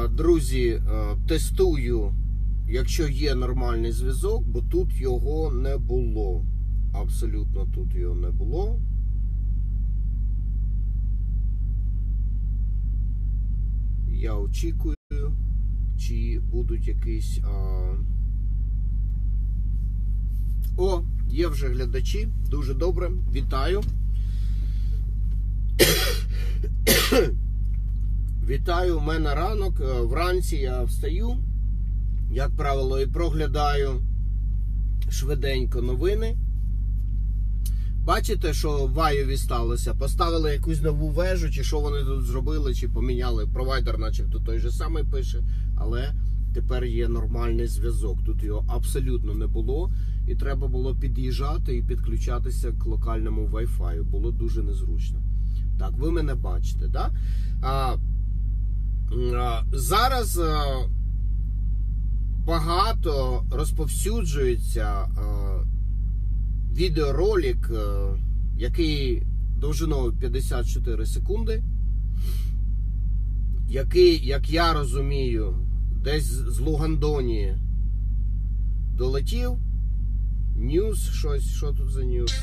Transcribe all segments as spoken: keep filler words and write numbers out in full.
друзі, тестую, якщо є нормальний зв'язок, бо тут його не було. Абсолютно тут його не було. Я очікую, чи будуть якісь... А... О, є вже глядачі. Дуже добре. Вітаю. Вітаю, у мене ранок. Вранці я встаю, як правило, і проглядаю швиденько новини. Бачите, що в Айові сталося? Поставили якусь нову вежу, чи що вони тут зробили, чи поміняли. Провайдер начебто той же самий пише, але тепер є нормальний зв'язок. Тут його абсолютно не було, і треба було під'їжджати і підключатися к локальному Wi-Fi. Було дуже незручно. Так, ви мене бачите, да? А, а, зараз а, багато розповсюджується а, відеоролик, а, який довжиною п'ятдесят чотири секунди, який, як я розумію, десь з Лугандонії долетів. Ньюс, щось, що тут за ньюс?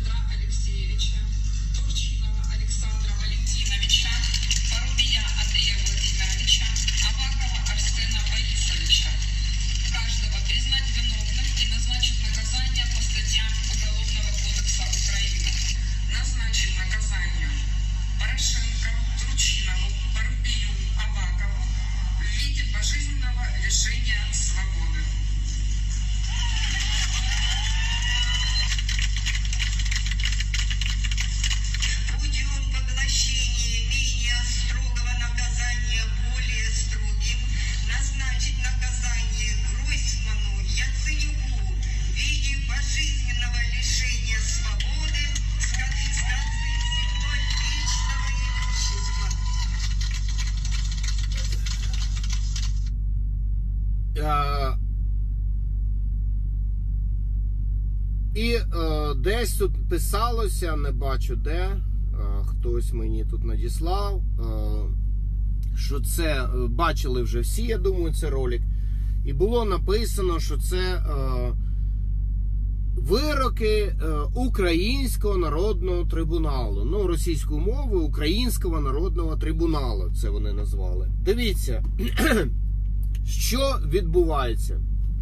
І е, десь тут писалося, не бачу де, е, хтось мені тут надіслав, е, що це, е, бачили вже всі, я думаю, це ролик. І було написано, що це е, вироки е, Українського народного трибуналу. Ну, російською мовою Українського народного трибуналу, це вони назвали. Дивіться, що відбувається.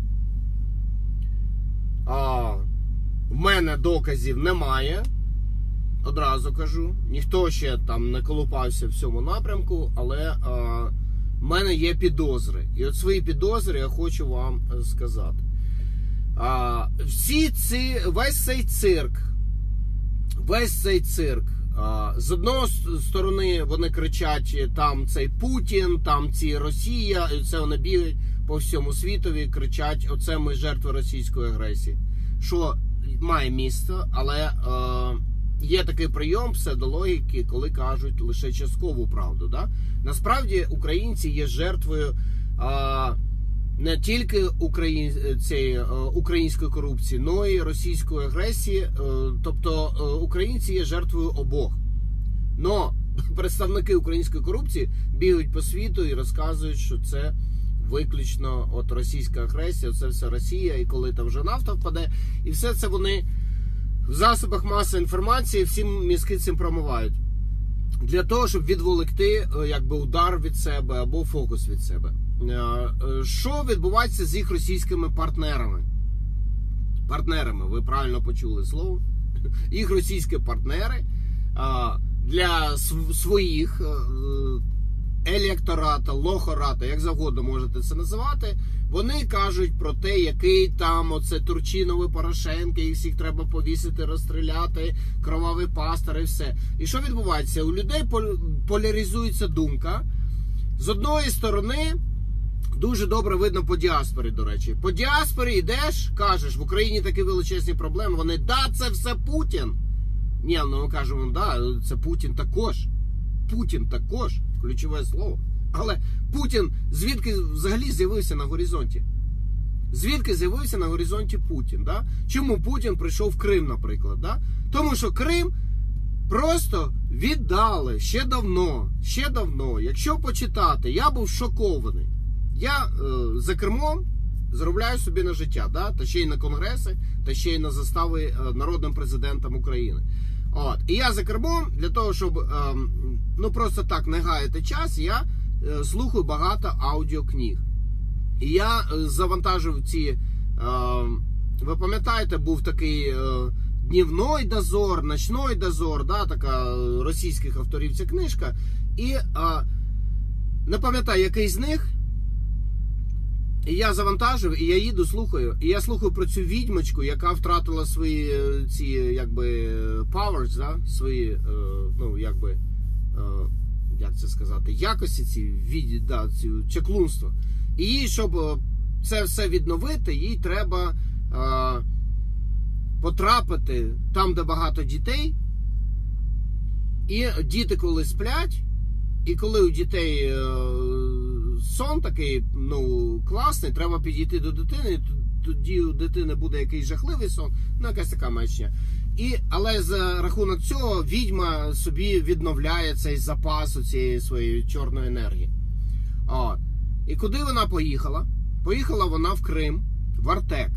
А... В мене доказів немає, одразу кажу. Ніхто ще там не колупався в цьому напрямку, але а, в мене є підозри. І от свої підозри я хочу вам сказати. А, всі ці, весь цей цирк, весь цей цирк, а, з одної сторони вони кричать, там цей Путін, там ці Росія, і це вони бігають по всьому світові, кричать, оце ми жертви російської агресії. Що має місце, але е, є такий прийом псевдологіки, коли кажуть лише часткову правду. Да? Насправді українці є жертвою е, не тільки україн, цієї, е, української корупції, але й російської агресії. Е, тобто е, українці є жертвою обох. Но представники української корупції бігають по світу і розказують, що це виключно от російська агресія, це все Росія, і коли там вже нафта впаде, і все це вони в засобах масової інформації всі мізки цим промивають. Для того, щоб відволікти якби удар від себе або фокус від себе. Що відбувається з їх російськими партнерами? Партнерами, ви правильно почули слово. Їх російські партнери для своїх електората, лохората, як завгодно можете це називати, вони кажуть про те, який там оце Турчинов і Порошенко, їх всіх треба повісити, розстріляти, кровавий пастор і все. І що відбувається? У людей поляризується думка. З одної сторони, дуже добре видно по діаспорі, до речі. По діаспорі йдеш, кажеш, в Україні такі величезні проблеми, вони, да, це все Путін. Ні, ну ми кажемо, да, це Путін також. Путін також, ключове слово. Але Путін звідки взагалі з'явився на горизонті? Звідки з'явився на горизонті Путін? Да? Чому Путін прийшов в Крим, наприклад? Да? Тому що Крим просто віддали ще давно, ще давно. Якщо почитати, я був шокований. Я е, за кермом заробляю собі на життя, да? Та ще й на конгреси, та ще й на застави е, народним президентом України. От. І я за кермом, для того, щоб е, ну просто так не гаяти час, я е, слухаю багато аудіокниг. І я е, завантажив ці, е, ви пам'ятаєте, був такий е, дневний дозор, ночний дозор, да? Така російських авторів ця книжка. І е, не пам'ятаю, який з них. І я завантажив, і я їду, слухаю. І я слухаю про цю відьмочку, яка втратила свої ці, якби, powers, да? Свої, е, ну, якби, е, як це сказати, якості ці, від, да, ці чаклунство. І їй, щоб це все відновити, їй треба е, потрапити там, де багато дітей. І діти, коли сплять, і коли у дітей е, сон такий, ну, класний, треба підійти до дитини, тоді у дитини буде якийсь жахливий сон, ну, якась така маячня. І, але за рахунок цього відьма собі відновляє цей запас у цієї своєї чорної енергії. От. І куди вона поїхала? Поїхала вона в Крим, в Артек.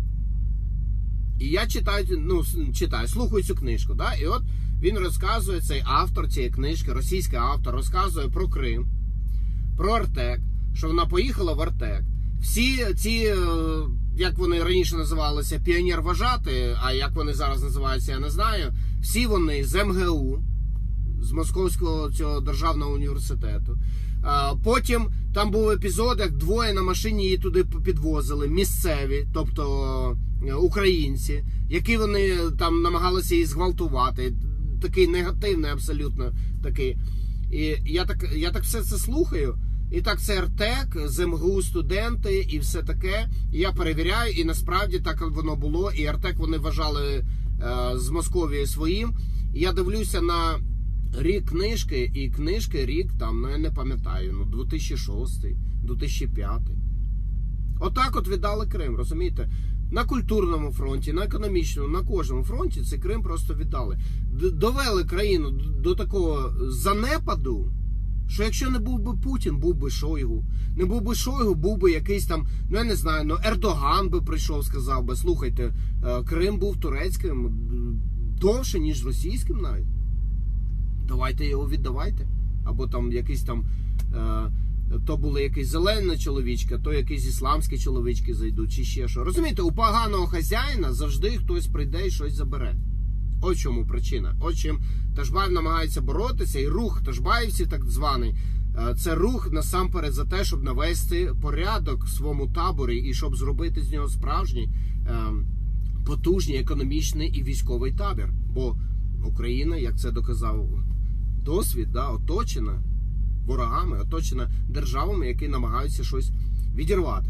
І я читаю, ну, читаю, слухаю цю книжку, да? І от він розказує, цей автор цієї книжки, російський автор, розказує про Крим, про Артек, що вона поїхала в Артек. Всі ці, як вони раніше називалися, піонер-вожати, а як вони зараз називаються, я не знаю, всі вони з ем ге у, з Московського цього державного університету. Потім там був епізод, як двоє на машині її туди підвозили, місцеві, тобто українці, які вони там намагалися її зґвалтувати. Такий негативний абсолютно такий. І я так, я так все це слухаю, і так це Артек, з ем ге у студенти і все таке. І я перевіряю, і насправді так воно було. І Артек вони вважали е, з Московії своїм. І я дивлюся на рік книжки, і книжки рік там, ну я не пам'ятаю, ну дві тисячі шостий, дві тисячі п'ятий. Отак от віддали Крим, розумієте? На культурному фронті, на економічному, на кожному фронті цей Крим просто віддали. Довели країну до такого занепаду, що якщо не був би Путін, був би Шойгу. Не був би Шойгу, був би якийсь там, ну я не знаю, ну Ердоган би прийшов, сказав би, слухайте, Крим був турецьким довше, ніж російським навіть. Давайте його віддавайте. Або там якийсь там... То були якісь зелені чоловічки, то якісь ісламські чоловічки зайдуть, чи ще що. Розумієте, у поганого хазяїна завжди хтось прийде і щось забере. Ось чому причина. Ось чим Ташбаєв намагається боротися, і рух Ташбаєвців, так званий, це рух насамперед за те, щоб навести порядок в своєму таборі і щоб зробити з нього справжній, потужний економічний і військовий табір. Бо Україна, як це доказав досвід, да, оточена ворогами, оточена державами, які намагаються щось відірвати.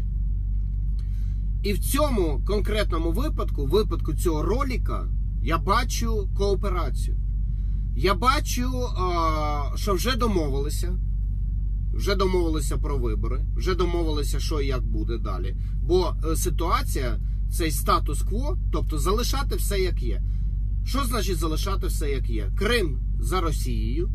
І в цьому конкретному випадку, випадку цього ролика, я бачу кооперацію. Я бачу, що вже домовилися, вже домовилися про вибори, вже домовилися, що і як буде далі. Бо ситуація, цей статус-кво, тобто залишати все як є. Що значить залишати все як є? Крим за Росією,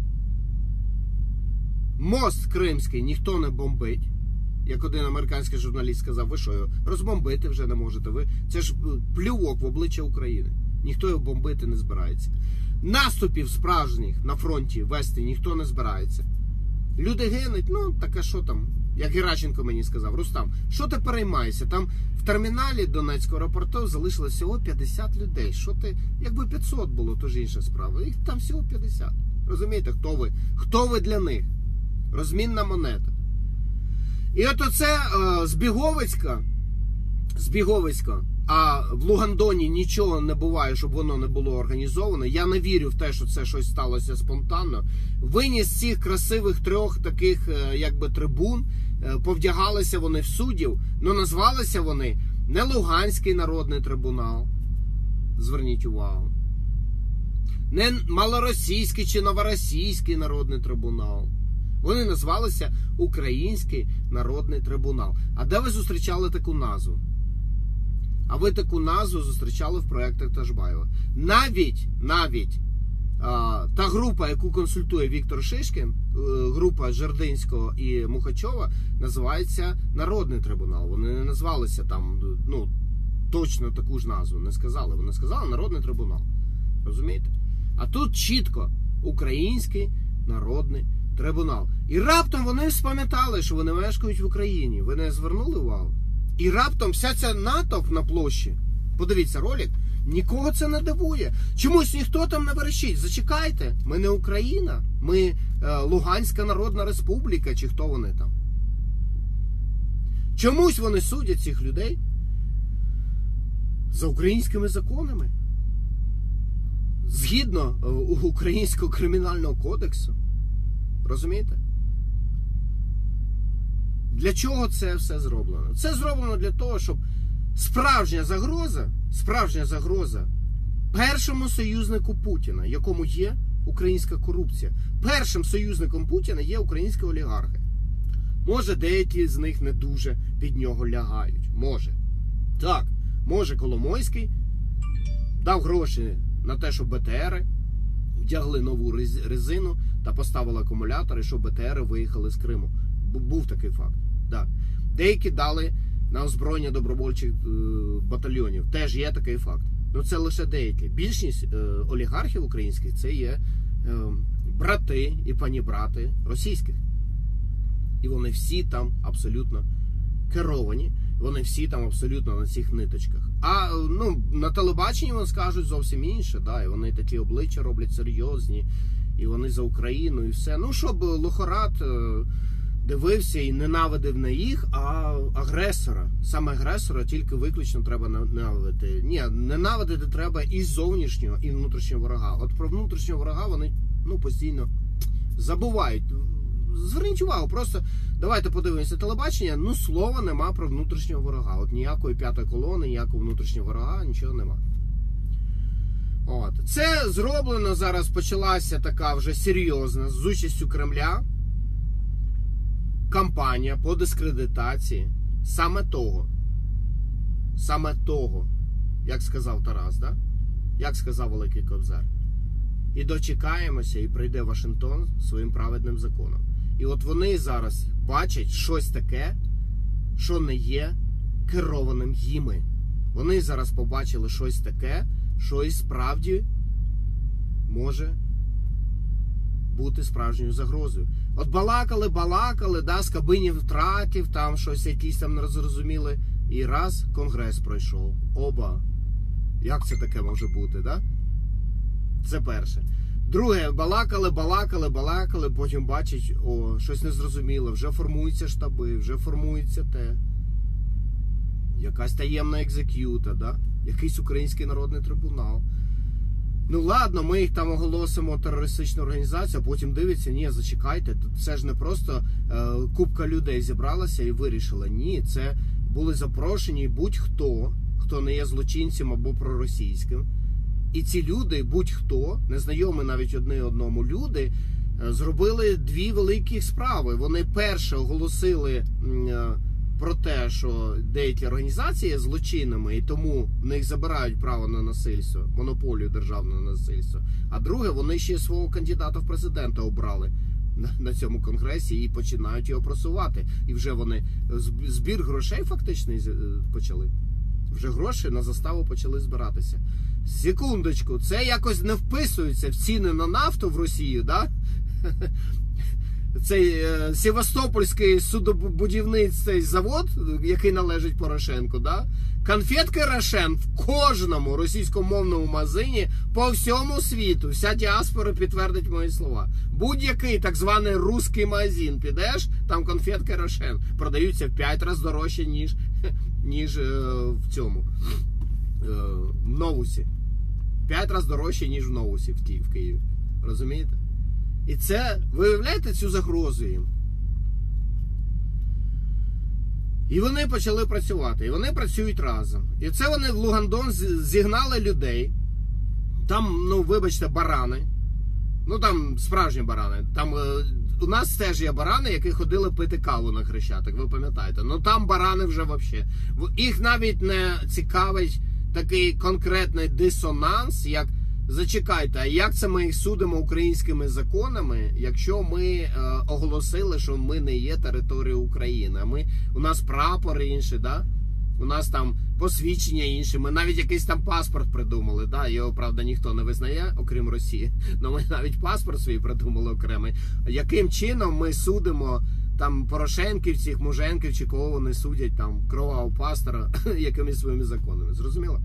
мост Кримський ніхто не бомбить. Як один американський журналіст сказав, ви що його розбомбити вже не можете. Ви... Це ж плювок в обличчя України. Ніхто його бомбити не збирається. Наступів справжніх на фронті вести ніхто не збирається. Люди гинуть, ну так а що там? Як Геращенко мені сказав, Рустам, що ти переймаєшся? Там в терміналі Донецького аеропорту залишилось всього п'ятдесят людей. Що ти, якби п'ятсот було, то ж інша справа. Їх там всього п'ятдесят. Розумієте, хто ви? Хто ви для них? Розмінна монета. І от оце е, Збіговицька, Збіговицька, а в Лугандоні нічого не буває, щоб воно не було організовано. Я не вірю в те, що це щось сталося спонтанно. Виніс цих красивих трьох таких, е, якби, трибун, е, повдягалися вони в суддів, але назвалися вони не Луганський народний трибунал, зверніть увагу, не Малоросійський чи Новоросійський народний трибунал. Вони назвалися Український народний трибунал. А де ви зустрічали таку назву? А ви таку назву зустрічали в проєктах Ташбаєва. Навіть, навіть Та група, яку консультує Віктор Шишкін, група Жердинського і Мухачова, називається Народний трибунал. Вони не назвалися там, ну, точно таку ж назву не сказали. Вони сказали Народний трибунал. Розумієте? А тут чітко Український народний трибунал. І раптом вони спам'ятали, що вони мешкають в Україні. Ви не звернули увагу? І раптом вся ця натовп на площі, подивіться ролик, нікого це не дивує. Чомусь ніхто там не верещить. Зачекайте, ми не Україна, ми е, Луганська Народна Республіка, чи хто вони там. Чомусь вони судять цих людей за українськими законами. Згідно е, Українського кримінального кодексу. Розумієте? Для чого це все зроблено? Це зроблено для того, щоб справжня загроза, справжня загроза першому союзнику Путіна, якому є українська корупція. Першим союзником Путіна є українські олігархи. Може, деякі з них не дуже під нього лягають. Може. Так, може Коломойський дав гроші на те, щоб Бе Те Ери вдягли нову резину та поставили акумулятори, щоб Бе Те Ери виїхали з Криму. Був такий факт. Да. Деякі дали на озброєння добровольчих е, батальйонів. Теж є такий факт. Ну це лише деякі. Більшість е, олігархів українських це є е, брати і панібрати російських. І вони всі там абсолютно керовані. Вони всі там абсолютно на цих ниточках. А ну, на телебаченні вони скажуть зовсім інше. Да, і вони такі обличчя роблять серйозні. І вони за Україну і все. Ну, щоб Лохорат е, дивився і ненавидив не їх, а агресора. Саме агресора тільки виключно треба ненавидити. Ні, ненавидити треба і зовнішнього, і внутрішнього ворога. От про внутрішнього ворога вони ну, постійно забувають. Зверніть увагу, просто давайте подивимося телебачення, ну слова нема про внутрішнього ворога. От ніякої п'ятої колони, ніякого внутрішнього ворога, нічого нема. От. Це зроблено, зараз почалася така вже серйозна, з участю Кремля, кампанія по дискредитації саме того, саме того, як сказав Тарас, да? Як сказав Великий Кобзар. І дочекаємося, і прийде Вашингтон своїм праведним законом. І от вони зараз бачать щось таке, що не є керованим їми. Вони зараз побачили щось таке, що і справді може бути справжньою загрозою. От балакали, балакали, да, з кабинів втратів, там щось якісь там незрозуміли. І раз Конгрес пройшов. Оба. Як це таке може бути, да? Це перше. Друге, балакали, балакали, балакали, потім бачать, о, щось незрозуміле, вже формуються штаби, вже формується те. Якась таємна екзек'юта, да? Якийсь Український народний трибунал. Ну ладно, ми їх там оголосимо терористичну організацію, а потім дивиться, ні, зачекайте, це ж не просто е, купка людей зібралася і вирішила. Ні, це були запрошені будь-хто, хто не є злочинцем або проросійським. І ці люди, будь-хто, незнайомі навіть одне одному люди, зробили дві великі справи. Вони перше оголосили про те, що деякі організації є злочинними, і тому в них забирають право на насильство, монополію державного насильства. А друге, вони ще свого кандидата в президента обрали на цьому конгресі і починають його просувати. І вже вони збір грошей фактично почали. Вже гроші на заставу почали збиратися. Секундочку, це якось не вписується в ціни на нафту в Росію, да? Цей е, Севастопольський судобудівницький завод, який належить Порошенку, да? Конфетки Рошен в кожному російськомовному магазині по всьому світу. Вся діаспора підтвердить мої слова. Будь-який так званий русський магазин підеш, там конфетки Рошен продаються в п'ять разів дорожче, ніж, ніж е, в цьому, е, в Новусі. П'ять разів дорожче, ніж в Новусі в, Ки- в Києві. Розумієте? І це, ви уявляєте цю загрозу їм? І вони почали працювати. І вони працюють разом. І це вони в Лугандон зігнали людей. Там, ну, вибачте, барани. Ну, там справжні барани. Там е, у нас теж є барани, які ходили пити каву на Хрещатик, ви пам'ятаєте. Ну, там барани вже взагалі. Їх навіть не цікавить такий конкретний дисонанс, як Зачекайте, а як це ми їх судимо українськими законами, якщо ми е, оголосили, що ми не є територією України? А ми, у нас прапор інший, да? У нас там посвідчення інше, ми навіть якийсь там паспорт придумали, да? Його, правда, ніхто не визнає, окрім Росії, але ми навіть паспорт свій придумали окремий. Яким чином ми судимо там Порошенківців, Муженків, чи кого вони судять, там, кровавого пастора, якимись своїми законами? Зрозуміло?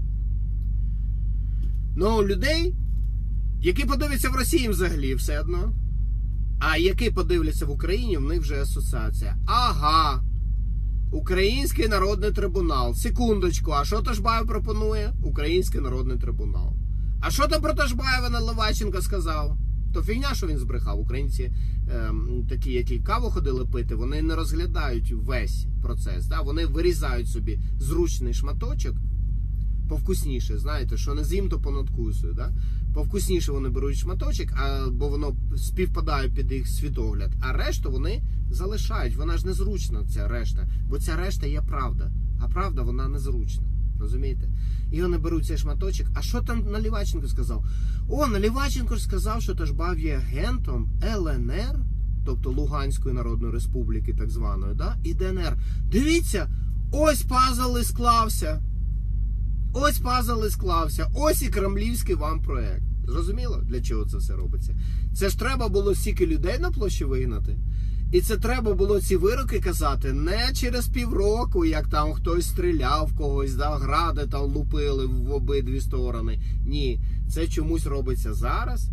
Ну, людей, які подивляться в Росії взагалі все одно, а які подивляться в Україні, в них вже асоціація. Ага, Український народний трибунал. Секундочку, а що Ташбаєв пропонує? Український народний трибунал. А що там про Ташбаєва Наливайченко сказав? То фігня, що він збрехав. Українці, е, такі, які каву ходили пити, вони не розглядають весь процес. Да? Вони вирізають собі зручний шматочок, повкусніше, знаєте, що не з'їм, то понадкусую, да? Повкусніше вони беруть шматочок, а, бо воно співпадає під їх світогляд, а решту вони залишають. Вона ж незручна, ця решта, бо ця решта є правда, а правда, вона незручна, розумієте? І вони беруть цей шматочок, а що там Наливайченко сказав? О, Наливайченко ж сказав, що Ташбаєв є агентом Л Н Р, тобто Луганської Народної Республіки, так званої, да? І Д Н Р. Дивіться, ось пазл і склався. Ось пазл і склався, ось і кремлівський вам проект. Зрозуміло, для чого це все робиться? Це ж треба було стільки людей на площі вигнати. І це треба було ці вироки казати не через півроку, як там хтось стріляв когось, да, гради там лупили в обидві сторони. Ні, це чомусь робиться зараз.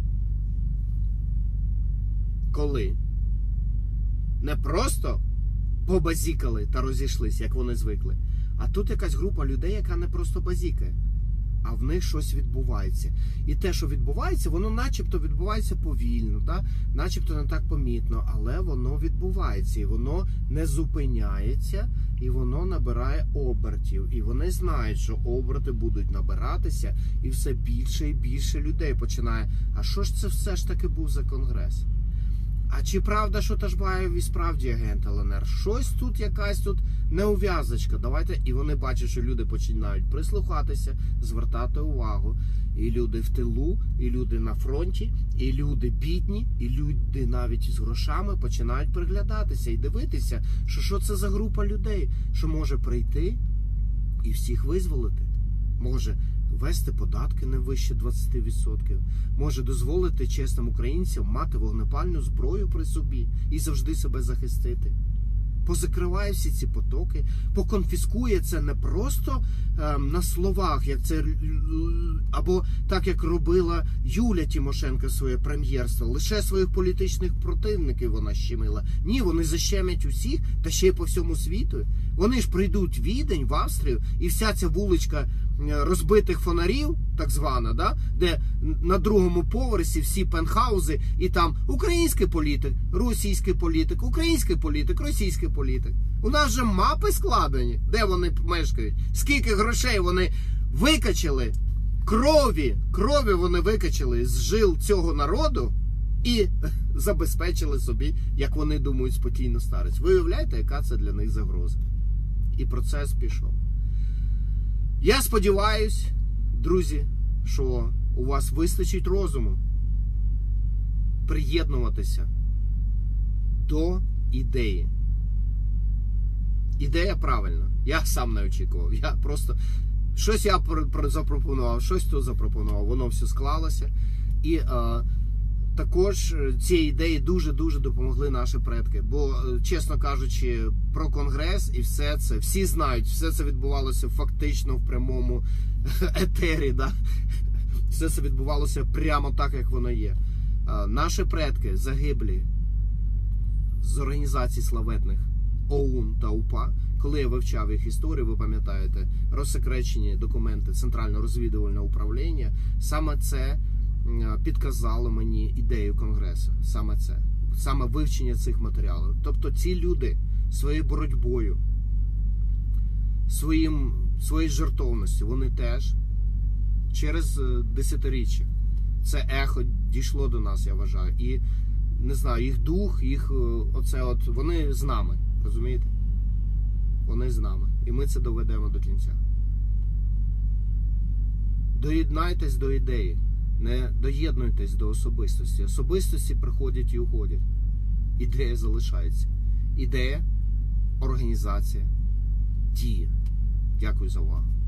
Коли? Не просто побазікали та розійшлись, як вони звикли. А тут якась група людей, яка не просто базікає, а в них щось відбувається. І те, що відбувається, воно начебто відбувається повільно, да? Начебто не так помітно, але воно відбувається, і воно не зупиняється, і воно набирає обертів. І вони знають, що оберти будуть набиратися, і все більше і більше людей починає. А що ж це все ж таки був за конгрес? А чи правда, що Ташбаєв і справді агент Л Н Р? Щось тут, якась тут неув'язочка. Давайте, і вони бачать, що люди починають прислухатися, звертати увагу. І люди в тилу, і люди на фронті, і люди бідні, і люди навіть з грошами починають приглядатися і дивитися, що що це за група людей, що може прийти і всіх визволити. Може ввести податки не вище двадцять відсотків, може дозволити чесним українцям мати вогнепальну зброю при собі і завжди себе захистити. Позакриває всі ці потоки, поконфіскує це не просто е, на словах, як це, або так, як робила Юля Тимошенко своє прем'єрство, лише своїх політичних противників вона щемила. Ні, вони защемять усіх, та ще й по всьому світу. Вони ж прийдуть в Відень, в Австрію, і вся ця вуличка розбитих фонарів, так звана, да, де на другому поверсі всі пентхаузи, і там український політик, російський політик, український політик, російський політик. У нас же мапи складені, де вони мешкають, скільки грошей вони викачали, крові, крові вони викачали з жил цього народу і забезпечили собі, як вони думають, спокійну старість. Ви уявляєте, яка це для них загроза? І процес пішов. Я сподіваюсь, друзі, що у вас вистачить розуму приєднуватися до ідеї. Ідея правильна. Я сам не очікував. Я просто щось я запропонував, щось тут запропонував. Воно все склалося. І е, також ці ідеї дуже-дуже допомогли наші предки. Бо, чесно кажучи, про Конгрес і все це, всі знають, все це відбувалося фактично в прямому етері, да? Все це відбувалося прямо так, як воно є. Наші предки загиблі з організацій славетних О У Н та У П А, коли я вивчав їх історію, ви пам'ятаєте, розсекречені документи Центрального розвідувального управління, саме це підказало мені ідею Конгресу. Саме це. Саме вивчення цих матеріалів. Тобто ці люди своєю боротьбою, своїм, своєю жертовністю, вони теж через десятиріччя це ехо дійшло до нас, я вважаю. І, не знаю, їх дух, їх оце от, вони з нами, розумієте? Вони з нами. І ми це доведемо до кінця. Доєднайтесь до ідеї. Не доєднуйтесь до особистості. Особистості приходять і уходять. Ідея залишається. Ідея, організація, дія. Дякую за увагу.